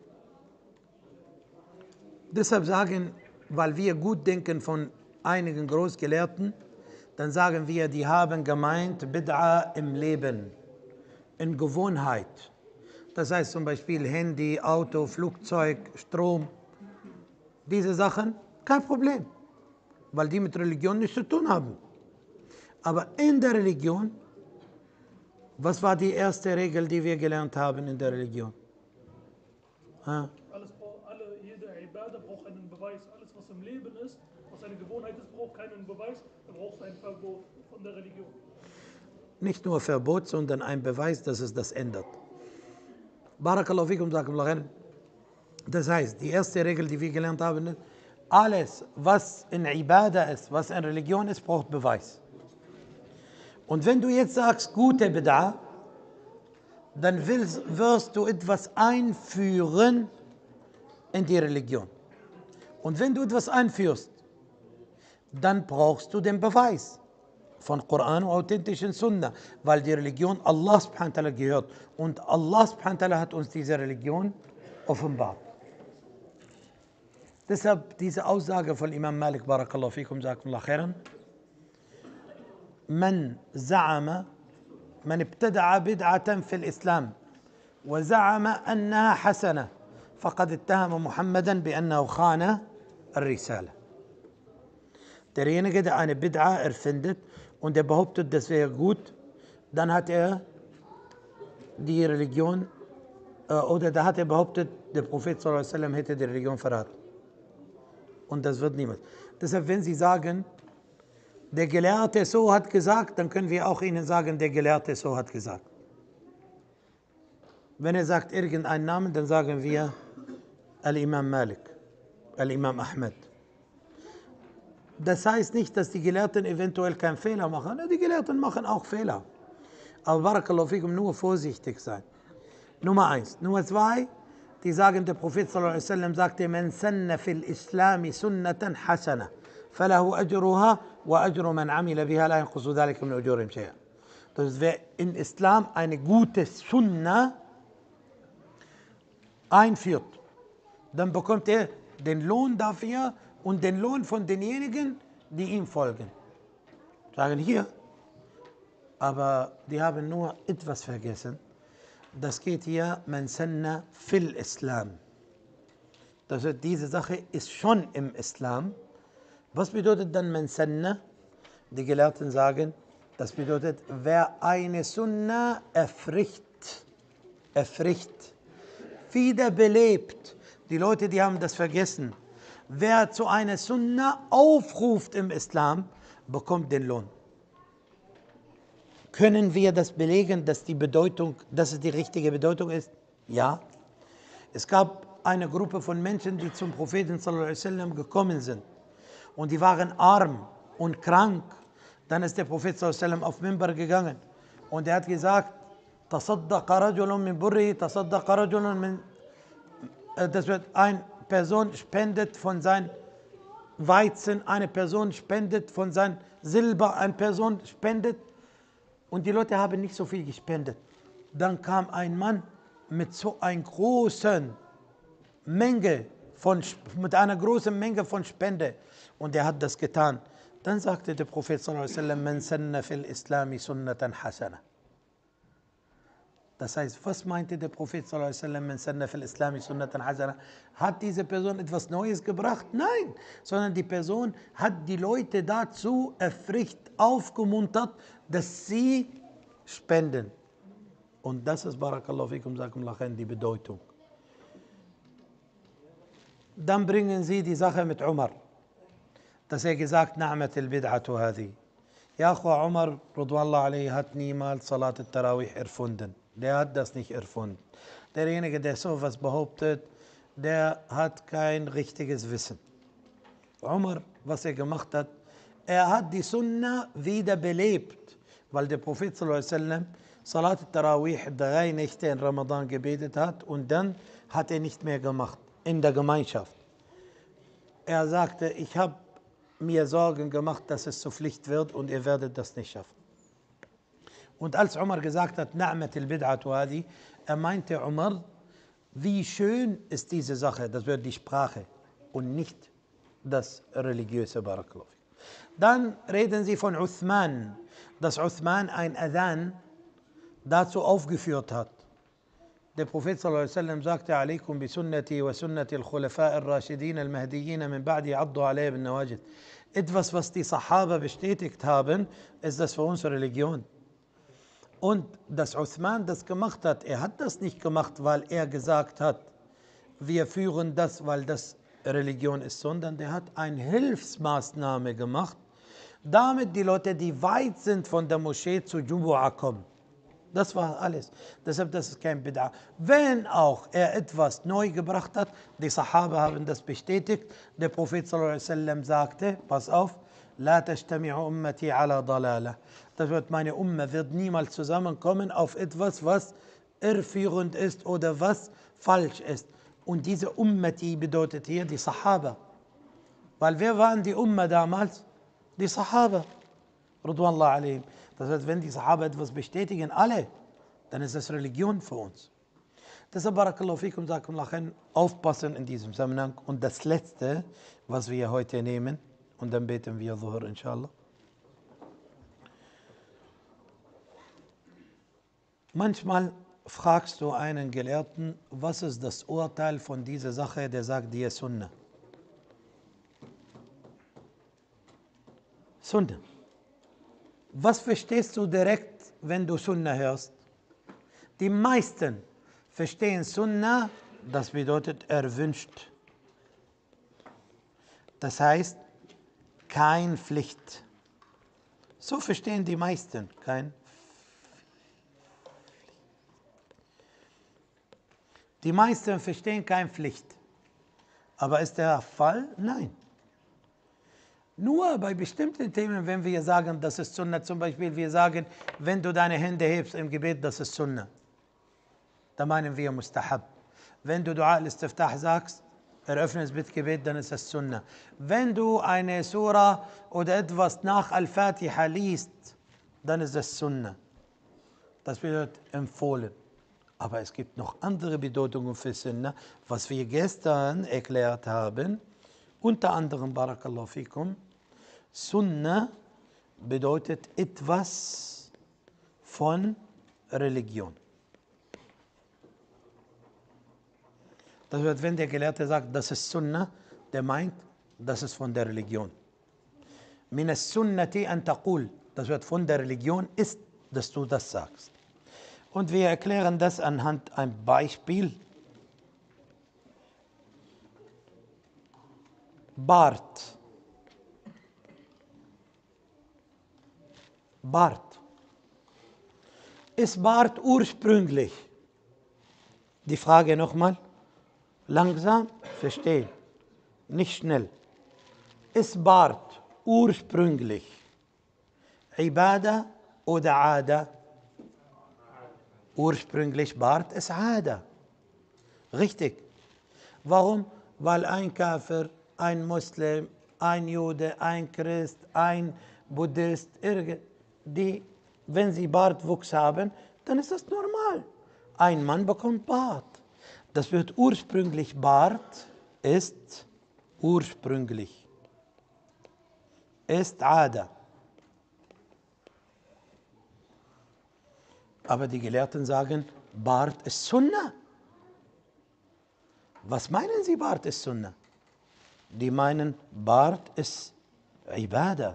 Deshalb sagen, weil wir gut denken von einigen Großgelehrten, dann sagen wir, die haben gemeint Bid'a im Leben, in Gewohnheit. Das heißt zum Beispiel Handy, Auto, Flugzeug, Strom, diese Sachen, kein Problem, weil die mit Religion nichts zu tun haben. Aber in der Religion, was war die erste Regel, die wir gelernt haben in der Religion? Ha? Alles, alle, jede Ibadah braucht einen Beweis. Alles, was im Leben ist, was eine Gewohnheit ist, braucht keinen Beweis. Da braucht es ein Verbot von der Religion. Nicht nur Verbot, sondern ein Beweis, dass es das ändert. Barakallahu fikum, jazakumullah khair. Das heißt, die erste Regel, die wir gelernt haben, ist, alles, was in Ibadah ist, was in Religion ist, braucht Beweis. Und wenn du jetzt sagst, gute Bid'a, dann willst, wirst du etwas einführen in die Religion. Und wenn du etwas einführst, dann brauchst du den Beweis von Koran und authentischen Sunna, weil die Religion Allah subhanahu wa ta'ala gehört. Und Allah subhanahu wa ta'ala hat uns diese Religion offenbart. Deshalb diese Aussage von Imam Malik, barakallahu fikum, jazakumullah khairan, من زعم من ابتدع بدعة في الإسلام وزعم أنها حسنة فقد اتهم محمدا بأنه خان الرسالة. Derjenige, der eine Bid'a erfindet und er behauptet, das wäre gut, dann hat er die Religion, äh, oder da hat er behauptet, der Prophet sallallahu alaihi wasallam hätte die Religion verraten. Und das wird niemand. Deshalb, wenn Sie sagen, der Gelehrte so hat gesagt, dann können wir auch Ihnen sagen, der Gelehrte so hat gesagt. Wenn er sagt irgendeinen Namen, dann sagen wir Al-Imam Malik, Al-Imam Ahmed. Das heißt nicht, dass die Gelehrten eventuell keinen Fehler machen. Die Gelehrten machen auch Fehler. Aber barakallahu fikum, nur vorsichtig sein. Nummer eins. Nummer zwei, die sagen, der Prophet sallallahu alaihi wasallam sagte, man sanna fil Islami sunnatan hasana. فله أجرها وأجر من عمل بها لا ينقص ذلك من أجورهم شيئا. Das wer in Islam eine gute Sunna einführt, dann bekommt er den Lohn dafür und den Lohn von denjenigen, die ihm folgen. Sagen hier, aber die haben nur etwas vergessen. Das geht hier, man sanna fil Islam. Das heißt, diese Sache ist schon im Islam. Was bedeutet dann man sanna? Die Gelehrten sagen, das bedeutet, wer eine Sunna erfricht, erfricht, wiederbelebt. Die Leute, die haben das vergessen. Wer zu einer Sunna aufruft im Islam, bekommt den Lohn. Können wir das belegen, dass die Bedeutung, dass es die richtige Bedeutung ist? Ja. Es gab eine Gruppe von Menschen, die zum Propheten sallallahu alaihi wasallam gekommen sind. Und die waren arm und krank. Dann ist der Prophet sallallahu alaihi wasallam auf Mimbar gegangen. Und er hat gesagt, Tasaddaqa rajulun min burri, tasaddaqa rajulun min... Das wird, eine Person spendet von seinem Weizen, eine Person spendet von seinem Silber, eine Person spendet. Und die Leute haben nicht so viel gespendet. Dann kam ein Mann mit so einer großen Menge von, mit einer großen Menge von Spende. Und er hat das getan. Dann sagte der Prophet sallallahu alaihi wasallam, man sanna fil Islami sunnatan hasana. Das heißt, was meinte der Prophet sallallahu alaihi wasallam, man sanna fil Islami sunnatan hasana? Hat diese Person etwas Neues gebracht? Nein, sondern die Person hat die Leute dazu erfrischt, aufgemuntert, dass sie spenden. Und das ist, barakallahu fikum, sakumullah khair, die Bedeutung. Dann bringen sie die Sache mit Umar, dass er gesagt, na'mat al-bid'atu hadi. Ja, Umar, radwallahu alayhi, hat niemals Salat al-Tarawih erfunden. Der hat das nicht erfunden. Derjenige, der sowas behauptet, der hat kein richtiges Wissen. Umar, was er gemacht hat, er hat die Sunna wieder belebt, weil der Prophet sallallahu alaihi wasallam Salat al-Tarawih drei Nächte in Ramadan gebetet hat und dann hat er nicht mehr gemacht in der Gemeinschaft. Er sagte, ich habe mir Sorgen gemacht, dass es zur Pflicht wird und ihr werdet das nicht schaffen. Und als Umar gesagt hat, na'mat al-bid'atu hadi, er meinte Umar, wie schön ist diese Sache, das wird die Sprache und nicht das religiöse, barakallahu. Dann reden sie von Uthman, dass Uthman ein Adhan dazu aufgeführt hat. Der Prophet sallallahu alaihi wasallam sagte, alaikum bi sunnati wa sunnati al-khulafa ar-rashidin al-mahdiyyin min ba'di addu alayhi bin nawajid. Etwas, was die Sahaba bestätigt haben, ist das für uns Religion. Und dass Uthman das gemacht hat, er hat das nicht gemacht, weil er gesagt hat, wir führen das, weil das Religion ist, sondern der hat eine Hilfsmaßnahme gemacht, damit die Leute, die weit sind von der Moschee zu Jumu'ah kommen. Das war alles. Deshalb, das ist kein Bid'a. Wenn auch er etwas neu gebracht hat, die Sahaba haben das bestätigt, der Prophet sallallahu alaihi wasallam sagte, pass auf, La tajtami'u ummati ala dalala. Das wird, meine Umma wird niemals zusammenkommen auf etwas, was irreführend ist oder was falsch ist. Und diese Ummati bedeutet hier die Sahaba. Weil wer waren die Umma damals? Die Sahaba. Ridwanullah alaihim. Das heißt, wenn die Sahaba etwas bestätigen, alle, dann ist das Religion für uns. Deshalb, barakallahu fikum, sakumullah khair, aufpassen in diesem Zusammenhang. Und das Letzte, was wir heute nehmen, und dann beten wir Zuhur, inshallah. Manchmal fragst du einen Gelehrten, was ist das Urteil von dieser Sache, der sagt dir Sunna. Sunna. Was verstehst du direkt, wenn du Sunna hörst? Die meisten verstehen Sunna, das bedeutet erwünscht. Das heißt, kein Pflicht. So verstehen die meisten, kein Die meisten verstehen keine Pflicht. Aber ist der Fall? Nein. Nur bei bestimmten Themen, wenn wir sagen, das ist Sunna, zum Beispiel wir sagen, wenn du deine Hände hebst im Gebet, das ist Sunna. Da meinen wir Mustahab. Wenn du Dua al-Istiftah sagst, eröffnest mit Gebet, dann ist das Sunna. Wenn du eine Surah oder etwas nach Al-Fatiha liest, dann ist das Sunna. Das bedeutet empfohlen. Aber es gibt noch andere Bedeutungen für Sunna, was wir gestern erklärt haben. Unter anderem, barakallahu fikum, Sunna bedeutet etwas von Religion. Das heißt, wenn der Gelehrte sagt, das ist Sunna, der meint, das ist von der Religion. Min as-sunnati an taqul, das wird von der Religion ist, dass du das sagst. Und wir erklären das anhand einem Beispiel. Bart. Bart. Ist Bart ursprünglich? Die Frage nochmal. Langsam verstehen, nicht schnell. Ist Bart ursprünglich Ibadah oder Ada? Ursprünglich Bart ist Ada. Richtig. Warum? Weil ein Kafir, ein Muslim, ein Jude, ein Christ, ein Buddhist, die, wenn sie Bartwuchs haben, dann ist das normal. Ein Mann bekommt Bart. Das wird ursprünglich Bart, ist ursprünglich. Ist Ada. Aber die Gelehrten sagen, Bart ist Sunnah. Was meinen Sie, Bart ist Sunnah? Die meinen, Bart ist Ibadah.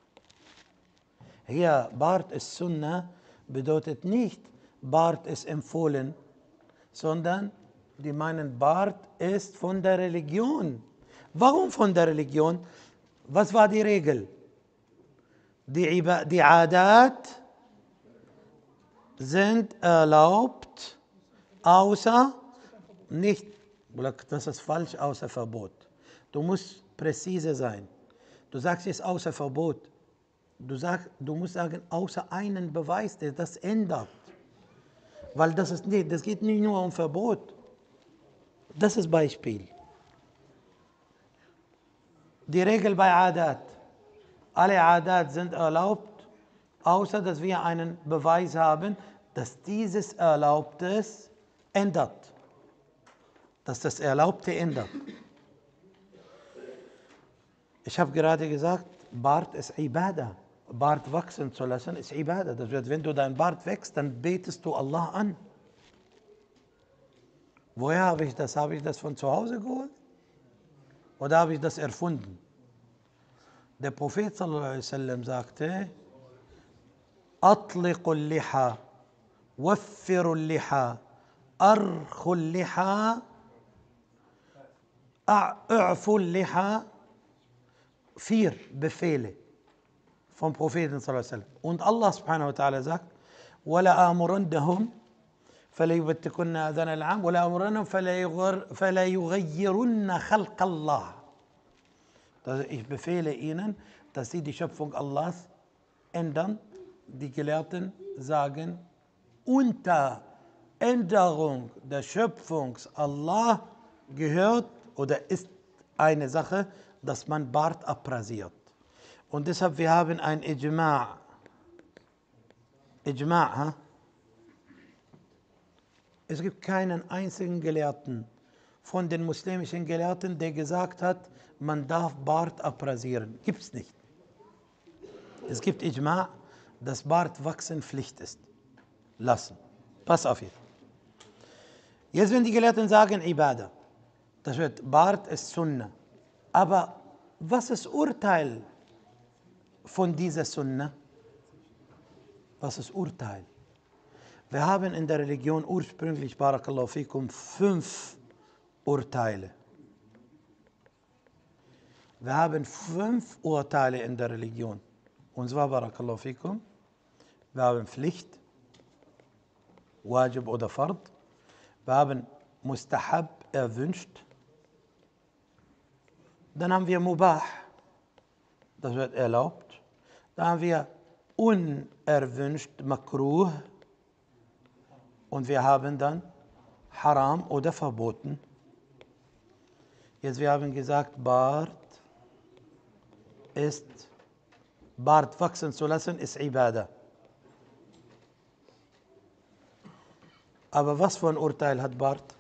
Hier, Bart ist Sunnah bedeutet nicht, Bart ist empfohlen, sondern die meinen, Bart ist von der Religion. Warum von der Religion? Was war die Regel? Die, die Adat sind erlaubt, außer nicht, das ist falsch, außer Verbot. Du musst präzise sein. Du sagst jetzt außer Verbot. Du, sag, du musst sagen, außer einen Beweis, der das ändert. Weil das ist nicht, das geht nicht nur um Verbot. Das ist Beispiel. Die Regel bei Adat. Alle Adat sind erlaubt, außer dass wir einen Beweis haben, dass dieses Erlaubtes ändert. Dass das Erlaubte ändert. Ich habe gerade gesagt, Bart ist Ibadah. Bart wachsen zu lassen ist Ibadah. Das wird, wenn du dein Bart wächst, dann betest du Allah an. Woher habe ich das? Habe ich das von zu Hause geholt? Oder habe ich das erfunden? Der Prophet sallallahu alaihi wasallam sagte, أطلقوا اللحى وفروا اللحى أرخوا اللحى أعفوا اللحى. Vier Befehle vom Propheten sallallahu alaihi wasallam. Und Allah subhanahu wa ta'ala sagt, ولا آمرنهم فلا يبتكن آذان العام ولا آمرنهم فلا يغيرن خلق الله. Ich befehle ihnen, dass sie die Schöpfung Allahs ändern. Die Gelehrten sagen, unter Änderung der Schöpfung Allah gehört oder ist eine Sache, dass man Bart abrasiert. Und deshalb, wir haben ein Ijma'. Ijma', ha? Es gibt keinen einzigen Gelehrten von den muslimischen Gelehrten, der gesagt hat, man darf Bart abrasieren. Gibt es nicht. Es gibt Ijma', dass Bart wachsen Pflicht ist. Lassen. Pass auf jetzt. Jetzt, wenn die Gelehrten sagen Ibadah, das wird Bart ist Sunnah. Aber was ist Urteil von dieser Sunnah? Was ist Urteil? Wir haben in der Religion ursprünglich, Barakallahu fikum, fünf Urteile. Wir haben fünf Urteile in der Religion. Und zwar, Barakallahu fikum, wir haben Pflicht, Wajib oder Fard. Wir haben Mustahab, erwünscht. Dann haben wir Mubah, das wird erlaubt. Dann haben wir unerwünscht, Makruh. Und wir haben dann Haram oder verboten. Jetzt, wir haben gesagt, Bart ist, Bart wachsen zu lassen, ist Ibadah. Aber was für ein Urteil hat Bart?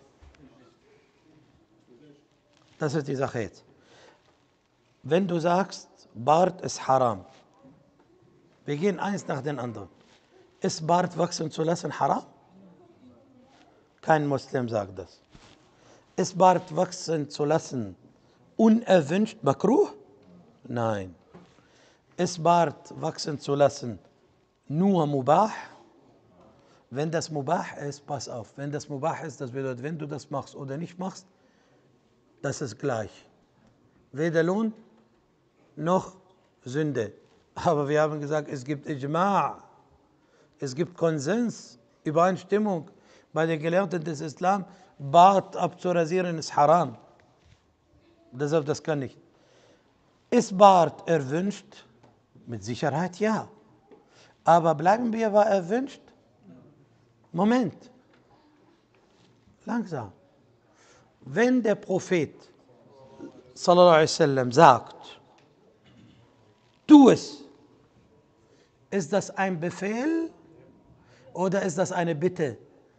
Das ist die Sache jetzt. Wenn du sagst, Bart ist Haram, wir gehen eins nach dem anderen. Ist Bart wachsen zu lassen Haram? Kein Muslim sagt das. Ist Bart wachsen zu lassen unerwünscht Makruh? Nein. Ist Bart wachsen zu lassen nur Mubah? Wenn das Mubah ist, pass auf, wenn das Mubah ist, das bedeutet, wenn du das machst oder nicht machst, das ist gleich. Weder Lohn noch Sünde. Aber wir haben gesagt, es gibt Ijma', es gibt Konsens, Übereinstimmung bei den Gelehrten des Islam, Bart abzurasieren ist haram. Deshalb, das kann nicht. Ist Bart erwünscht? Mit Sicherheit ja. Aber bleiben wir, war erwünscht? Moment. Langsam. Wenn der Prophet sallallahu alaihi wasallam sagt, tu es, ist das ein Befehl oder ist das eine Bitte?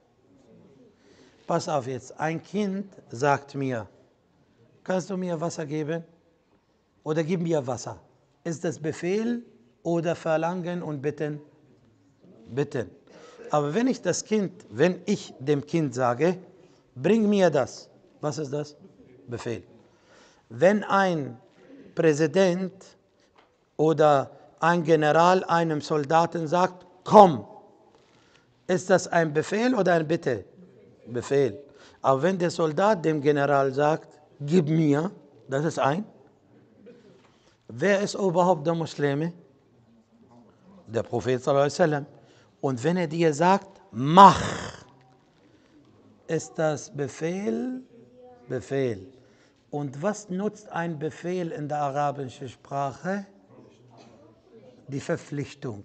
Pass auf jetzt, ein Kind sagt mir, kannst du mir Wasser geben? Oder gib mir Wasser. Ist das Befehl oder Verlangen und Bitten? Bitten. Aber wenn ich das Kind, wenn ich dem Kind sage, bring mir das, was ist das? Befehl. Wenn ein Präsident oder ein General einem Soldaten sagt, komm, ist das ein Befehl oder ein Bitte? Befehl. Aber wenn der Soldat dem General sagt, gib mir, das ist ein. Wer ist überhaupt der Muslime? Der Prophet sallallahu alaihi wasallam. Und wenn er dir sagt, mach, ist das Befehl? Befehl. Und was nutzt ein Befehl in der arabischen Sprache? Die Verpflichtung.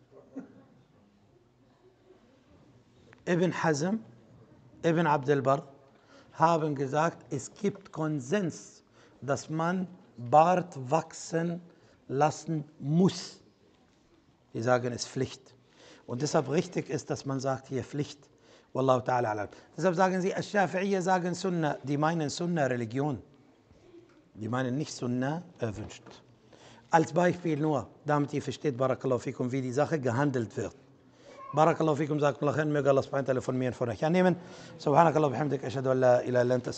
Ibn Hazm, Ibn Abd al-Barr haben gesagt, es gibt Konsens, dass man Bart wachsen lassen muss. Die sagen, es ist Pflicht. Und deshalb richtig ist, dass man sagt, hier Pflicht. Wallahu ta'ala alam. Deshalb sagen sie, Ash-Shafi'iyya sagen Sunna, die meinen Sunna-Religion. Die meinen nicht Sunna erwünscht. Als Beispiel nur, damit ihr versteht, Barakallahu fikum, wie die Sache gehandelt wird. Barakallahu fikum, sagt Allah, möge Allah subhanahu wa ta'ala von mir und von euch annehmen. Subhanakallah, bihamdik, ashhadu an la ilaha illa anta